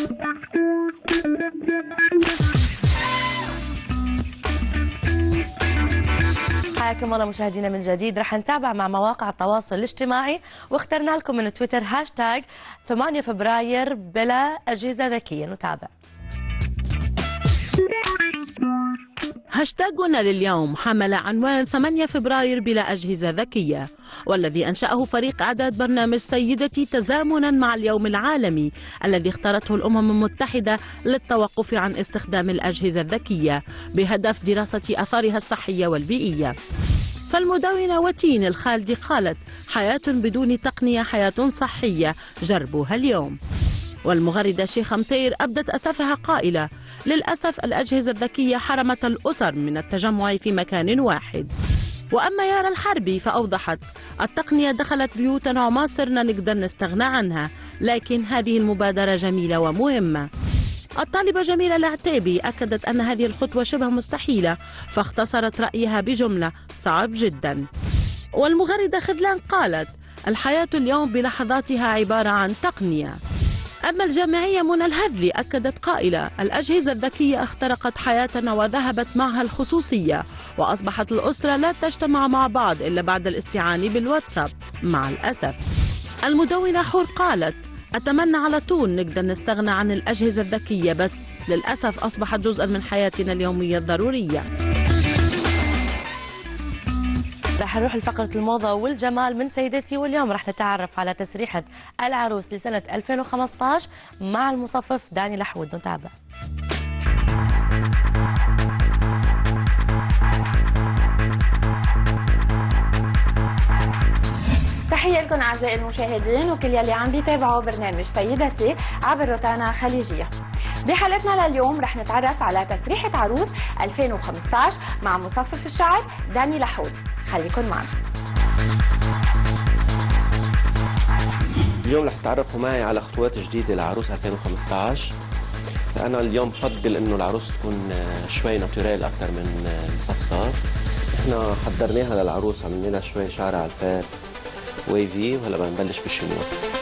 حياكم الله مشاهدينا من جديد. رح نتابع مع مواقع التواصل الاجتماعي، واخترنا لكم من تويتر هاشتاج 8 فبراير بلا أجهزة ذكية. نتابع. هاشتاجنا لليوم حمل عنوان 8 فبراير بلا أجهزة ذكية، والذي أنشأه فريق إعداد برنامج سيدتي تزامنا مع اليوم العالمي الذي اختارته الأمم المتحدة للتوقف عن استخدام الأجهزة الذكية بهدف دراسة آثارها الصحية والبيئية. فالمدونة وتين الخالدي قالت: حياة بدون تقنية حياة صحية، جربوها اليوم. والمغردة شيخ مطير أبدت أسفها قائلة: للأسف الأجهزة الذكية حرمت الأسر من التجمع في مكان واحد. وأما يارا الحربي فأوضحت: التقنية دخلت بيوتنا وما صرنا نقدر نستغنى عنها، لكن هذه المبادرة جميلة ومهمة. الطالبة جميلة العتيبي أكدت أن هذه الخطوة شبه مستحيلة، فاختصرت رأيها بجملة: صعب جدا. والمغردة خذلان قالت: الحياة اليوم بلحظاتها عبارة عن تقنية. أما الجامعية منى الهذلي أكدت قائلة: الأجهزة الذكية اخترقت حياتنا وذهبت معها الخصوصية، وأصبحت الأسرة لا تجتمع مع بعض إلا بعد الاستعانة بالواتساب مع الأسف. المدونة حور قالت: أتمنى على طول نقدر نستغنى عن الأجهزة الذكية، بس للأسف أصبحت جزءا من حياتنا اليومية الضرورية. رح نروح لفقرة الموضة والجمال من سيدتي، واليوم رح نتعرف على تسريحة العروس لسنة 2015 مع المصفف داني لحود. نتابع. تحية لكم أعزائي المشاهدين وكل يلي عم بيتابعوا برنامج سيدتي عبر روتانا خليجية. بحلقتنا لليوم رح نتعرف على تسريحة عروس 2015 مع مصفف الشعر داني لحود. خليكن معنا. اليوم رح تتعرفوا معي على خطوات جديدة لعروس 2015. أنا اليوم بفضل إنه العروس تكون شوي ناتوريل أكثر من صفصاف. إحنا حضرناها للعروس، عملنا لها شوي شعر على الفات ويفي، وهلا بدنا نبلش بالشنيور.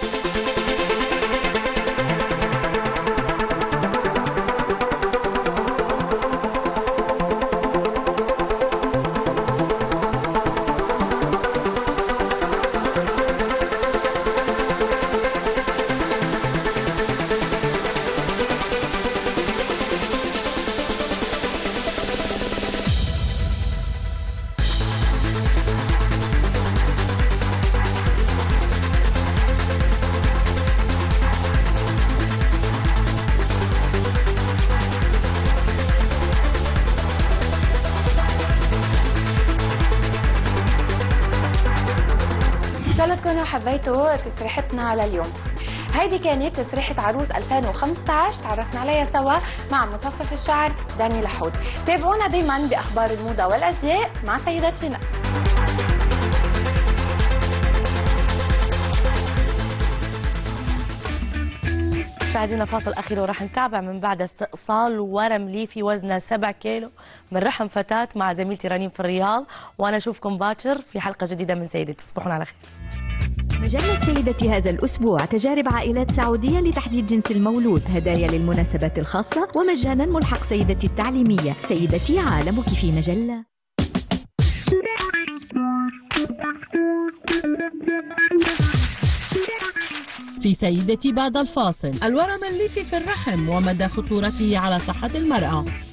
إن شاء الله تكونوا حبيتوا تسريحتنا لليوم. هيدي كانت تسريحة عروس 2015 تعرفنا عليها سوا مع مصفف الشعر داني لحود. تابعونا دايما بأخبار الموضة والأزياء مع سيدتنا. مشاهدينا فاصل أخير ورح نتابع من بعد استئصال ورم ليفي وزنه 7 كيلو من رحم فتاة مع زميلتي رنيم في الرياض، وأنا أشوفكم باكر في حلقة جديدة من سيدتي. تصبحون على خير. مجلة سيدتي هذا الأسبوع: تجارب عائلات سعودية لتحديد جنس المولود، هدايا للمناسبات الخاصة، ومجانا ملحق سيدتي التعليمية. سيدتي عالمك في مجلة. في سيدتي بعد الفاصل: الورم الليفي في الرحم ومدى خطورته على صحة المرأة.